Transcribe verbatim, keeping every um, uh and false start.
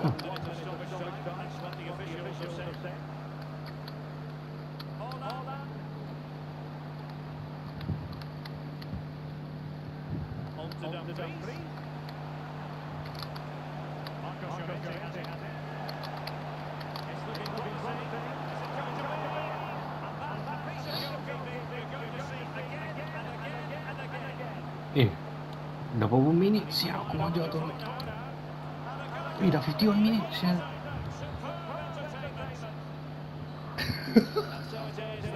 Eh, dopo un mini siamo come giocato. Ih, dah fifty one minutes ya.